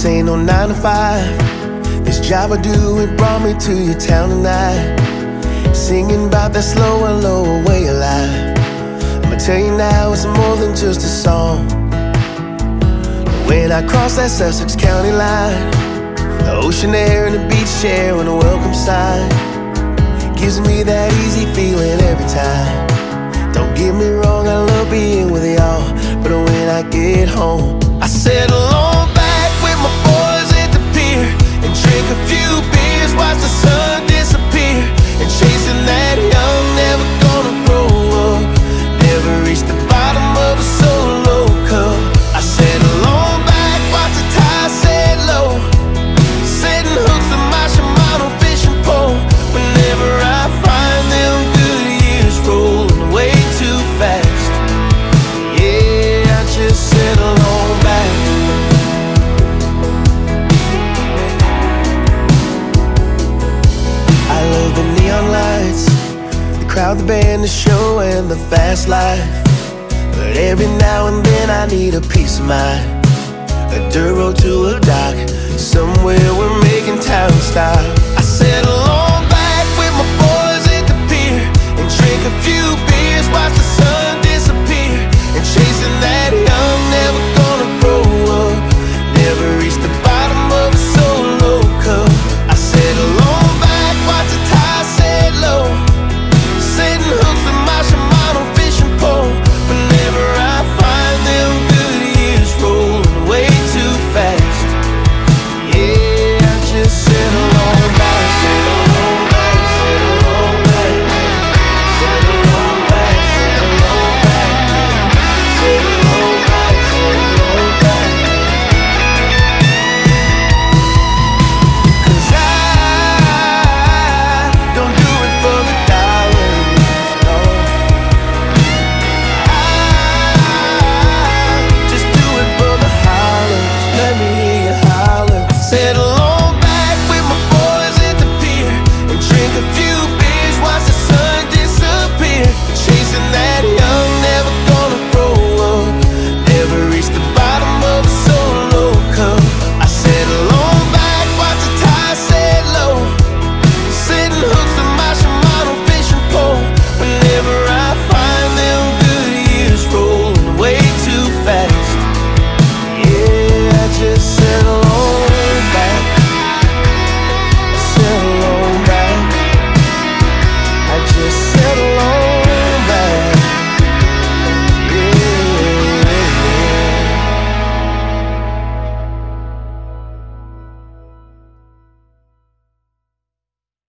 ain't no 9 to 5. This job I do, it brought me to your town tonight. Singing about that slow and lower way of life. I'ma tell you now, it's more than just a song. When I cross that Sussex County line, the ocean air and the beach chair and a welcome sign gives me that easy feeling every time. Don't get me wrong, I love being with y'all, but when I get home, I settle on back with my boys at the pier and drink a few beers, watch the sun disappear, and chasing that young, never gonna grow up, never reach the bottom of a solo cup. I settle on back, watch the tide set low, setting hooks with my Shimano fishing pole. Whenever I find them good years rolling way too fast, yeah, I just settle on back. I love the neon lights, the crowd, the band, the show, and the fast life. But every now and then I need a peace of mind, a dirt road to a dock, somewhere we're making time stop. I settle on back with my boys at the pier and drink a few beers, watch the sun disappear, and chasing that young, never gonna grow up, never reach the bottom of a solo cup. I settle on back, watch the tide set low, setting hooks with my Shimano fishing pole. Whenever I find them good years rolling way too fast, yeah, I just settle on back. Settle on back, settle on back, settle on back, settle on back, settle on back, settle on back. 'Cause I don't do it for the dollars, no. I just do it for the hollers. Let me hear you holler. Settle